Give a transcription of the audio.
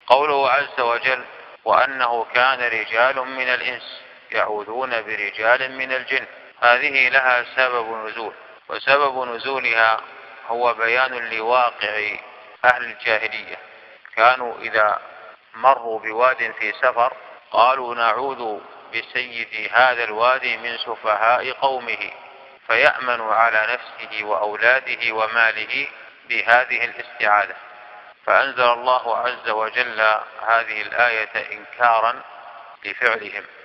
قوله عز وجل: وأنه كان رجال من الإنس يعوذون برجال من الجن، هذه لها سبب نزول، وسبب نزولها هو بيان لواقع أهل الجاهلية. كانوا إذا مروا بواد في سفر قالوا: نعوذ بسيد هذا الوادي من سفهاء قومه، فيأمن على نفسه وأولاده وماله بهذه الاستعاذة. فأنزل الله عز وجل هذه الآية إنكارا لفعلهم.